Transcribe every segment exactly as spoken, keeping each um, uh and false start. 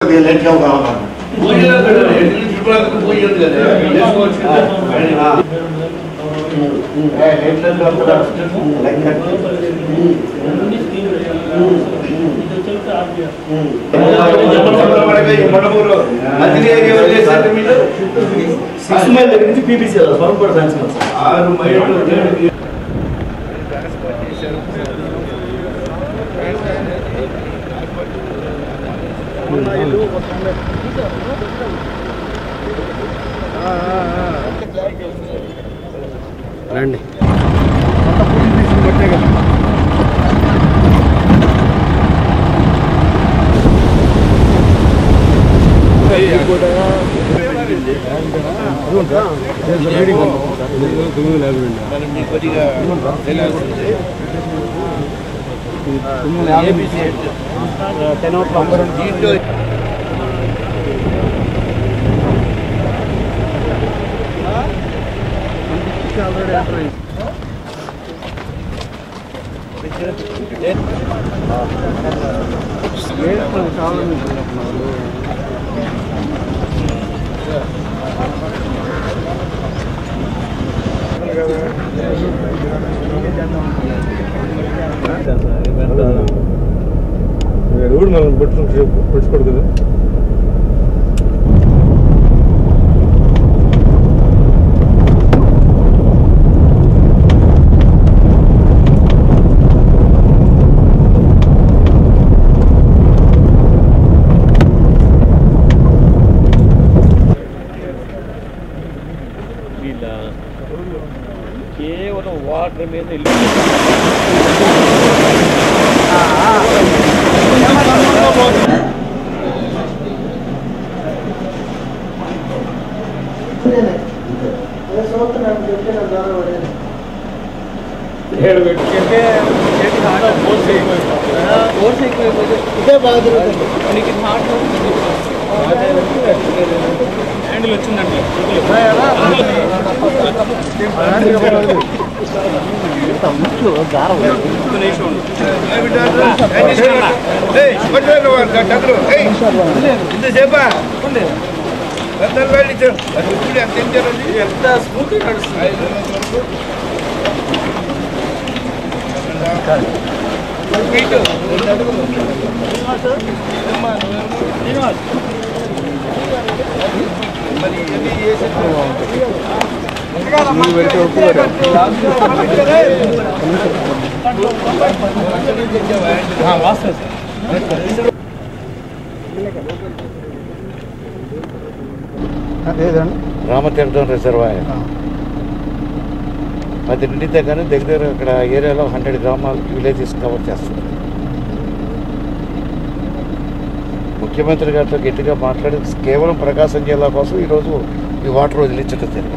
Six mile దగ్గర నుంచి PPC స్వరంపూడ fans ఆరు మైళ్ళు రండి రోడ్ మనం పట్టుకుంటే పట్టుకోడు కదా కేవలం వాటర్ మీద ఇదే బాధ హ్యాండిల్ వచ్చిందండి ఇంతసేపా ఎంత స్మూత్ నడుస్తుంది మరి ఇవన్నీ చేసి రామతీర్థం రిజర్వాయర్ అది నిండితే కానీ దగ్గర అక్కడ ఏరియాలో హండ్రెడ్ గ్రామాలు విలేజెస్ కవర్ చేస్తుంది. ముఖ్యమంత్రి గారితో గట్టిగా మాట్లాడి కేవలం ప్రకాశం జిల్లా కోసం ఈరోజు ఈ వాటర్ వదిలించడం జరిగింది.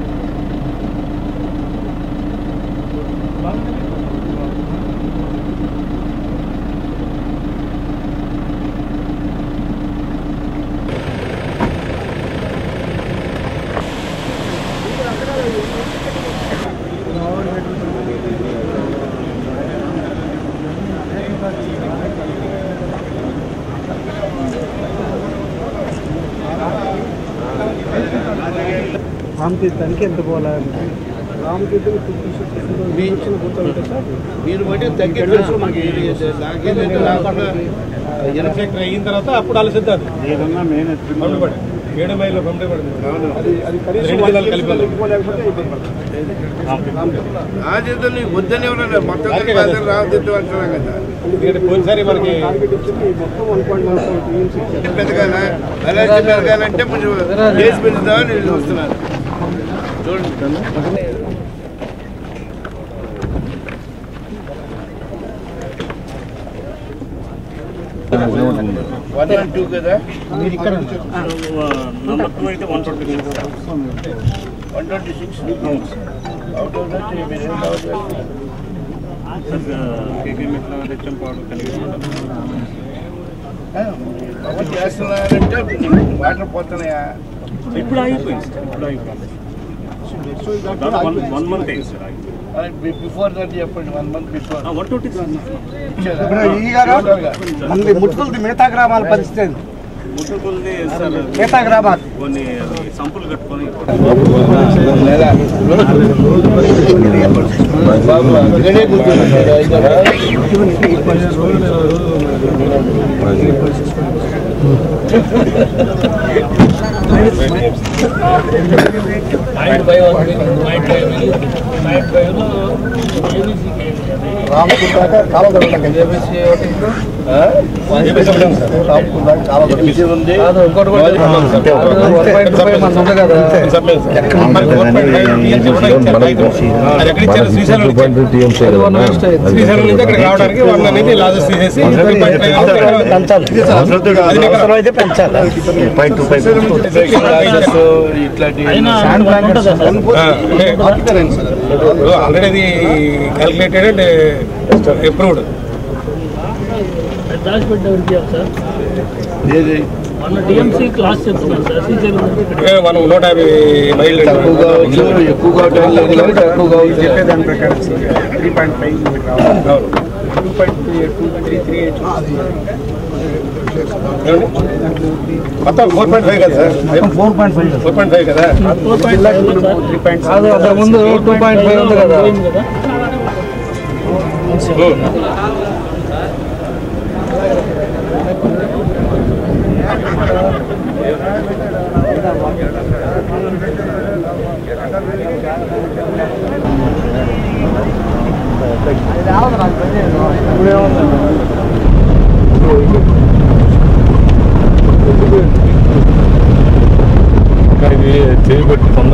రామతీర్థానికి ఎంత పోవాలి? రామతీర్థం మీరు బట్టి తగ్గే మనకి ఇన్ఫెక్ట్ అయిన తర్వాత అప్పుడు ఆలోచిద్దాం. ఏడు మైళ్ళు వద్దని పోయినసారి మనకి పెరగాలంటే కొంచెం చేసి పెంచుతామని నేను చూస్తున్నాను. చూడండి వన్ అండ్ టూ కదా మీరు ఇక్కడ నెంబర్ టూ అయితే one twenty one twenty six out of that మీరు చేస్తున్నారంటే వాటర్ పోతున్నాయా? ఇప్పుడు అయిపోయింది ఇప్పుడు అయిపోయింది వన్ మంత్ అయింది సార్. బిఫోర్ దట్ చెప్పండి. One month before one twenty ముట్టుకుంది మిగతా గ్రామాల పరిస్థితి కొన్ని సంపులు కట్టుకొని ఆల్రెడీ క్యాల్కులేటెడ్ అప్రూవ్డ్ మనం నూట యాభై మైళ్ళు ఎక్కువగా చెప్పేదాని ప్రకారం three point five two point three three eight మొత్తం ఫోర్ పాయింట్ ఫైవ్ కదా sir four point five four point five కదా త్రీ పాయింట్ ముందు టూ పాయింట్ ఫైవ్ ఉంది కదా చేయబెట్టి